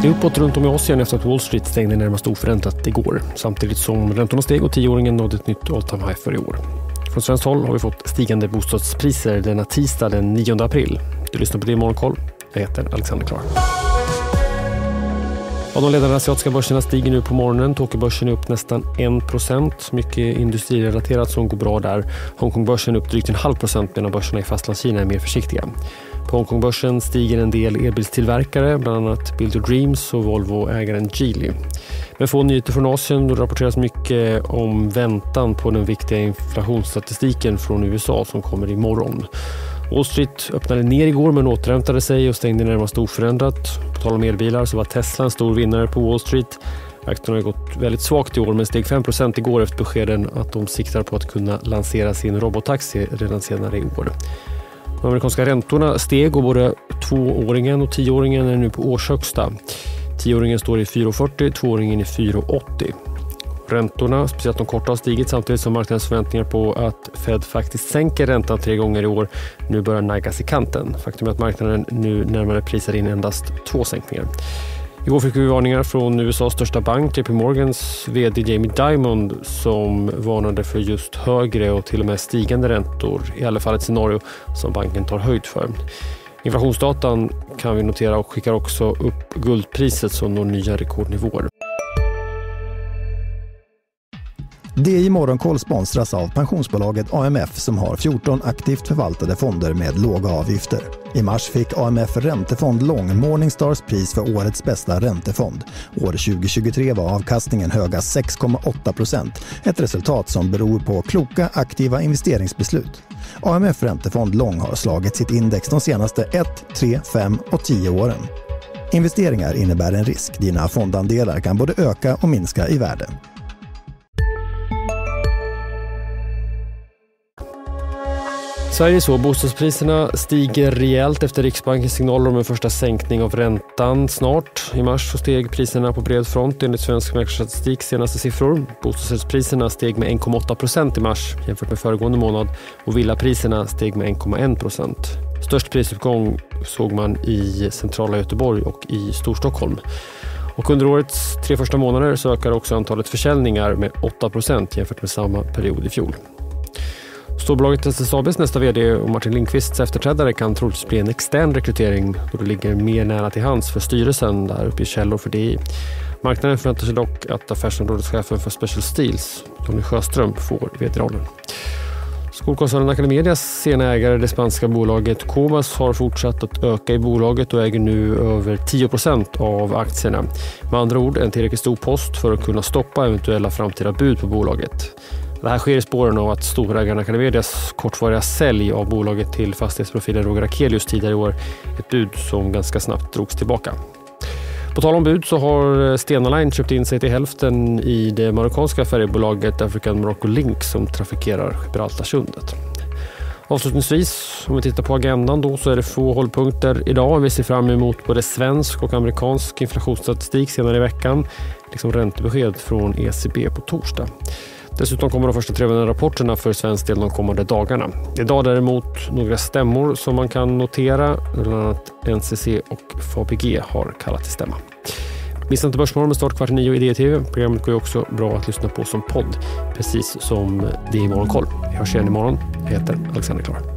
Det är uppåt runt om i Asien efter att Wall Street stängde närmast oförändrat igår, samtidigt som räntorna steg och 10-åringen nådde ett nytt all-time high för i år. Från svenskt håll har vi fått stigande bostadspriser denna tisdag den 9 april. Du lyssnar på det i Morgonkoll. Jag heter Alexander Klar. De ledande asiatiska börserna stiger nu på morgonen. Tokyobörsen är upp nästan 1%. Mycket industrirelaterat som går bra där. Hongkongbörsen upp drygt 0,5% medan börserna i fastlandskina är mer försiktiga. På Hongkongbörsen stiger en del elbilstillverkare, bland annat Build Your Dreams och Volvo-ägaren Geely. Men få nyheter från Asien, då rapporteras mycket om väntan på den viktiga inflationsstatistiken från USA som kommer imorgon. Wall Street öppnade ner igår men återhämtade sig och stängde närmast oförändrat. På tal om elbilar så var Tesla en stor vinnare på Wall Street. Aktien har gått väldigt svagt i år men steg 5% igår efter beskeden att de siktar på att kunna lansera sin robottaxi redan senare i år. De amerikanska räntorna steg och både 2-åringen och 10-åringen är nu på årshögsta. 10-åringen står i 4,40, 2-åringen i 4,80. Räntorna, speciellt de korta, har stigit samtidigt som marknadens förväntningar på att Fed faktiskt sänker räntan 3 gånger i år nu börjar naggas i kanten. Faktum är att marknaden nu närmare prisar in endast 2 sänkningar. Igår fick vi varningar från USAs största bank, JP Morgans vd Jamie Dimon, som varnade för just högre och till och med stigande räntor, i alla fall ett scenario som banken tar höjd för. Inflationsdatan kan vi notera och skickar också upp guldpriset som når nya rekordnivåer. DI Morgonkoll sponsras av pensionsbolaget AMF som har 14 aktivt förvaltade fonder med låga avgifter. I mars fick AMF Räntefond Lång Morningstars pris för årets bästa räntefond. År 2023 var avkastningen höga 6,8%. Ett resultat som beror på kloka aktiva investeringsbeslut. AMF Räntefond Lång har slagit sitt index de senaste 1, 3, 5 och 10 åren. Investeringar innebär en risk. Dina fondandelar kan både öka och minska i värde. Sverige så bostadspriserna stiger rejält efter Riksbankens signaler om en första sänkning av räntan snart. I mars så steg priserna på bred front enligt svensk mäklarstatistik senaste siffror. Bostadsrättspriserna steg med 1,8% i mars jämfört med föregående månad och villapriserna steg med 1,1%. Störst prisuppgång såg man i centrala Göteborg och i Storstockholm. Och under årets 3 första månader så ökar också antalet försäljningar med 8% jämfört med samma period i fjol. Storbolaget SSABs nästa vd och Martin Lindqvists efterträdare kan troligtvis bli en extern rekrytering då det ligger mer nära till hands för styrelsen där uppe i källor för DI. Marknaden förväntar sig dock att affärsområdeschefen för Special Steels, Tony Sjöström, får vd-rollen. Skolkoncernen Academedias sena ägare, det spanska bolaget Cobas, har fortsatt att öka i bolaget och äger nu över 10% av aktierna. Med andra ord en tillräckligt stor post för att kunna stoppa eventuella framtida bud på bolaget. Det här sker i spåren av att storägaren Academedias kortvariga sälj av bolaget till fastighetsprofilen Roger Akelius tidigare i år, ett bud som ganska snabbt drogs tillbaka. På tal om bud så har Stena Line köpt in sig till hälften i det marockanska färjebolaget African Morocco Link som trafikerar Gibraltarsundet. Avslutningsvis, om vi tittar på agendan då, så är det få hållpunkter idag. Vi ser fram emot både svensk och amerikansk inflationsstatistik senare i veckan, liksom räntebesked från ECB på torsdag. Dessutom kommer de första 3 rapporterna för svensk del de kommande dagarna. Idag däremot några stämmor som man kan notera, bland annat NCC och FABG har kallat till stämma. Missa inte Börsmorgon med start 8:45 i DTV. Programmet går ju också bra att lyssna på som podd, precis som det i Morgonkoll. Vi hörs igen imorgon. Jag heter Alexander Klar.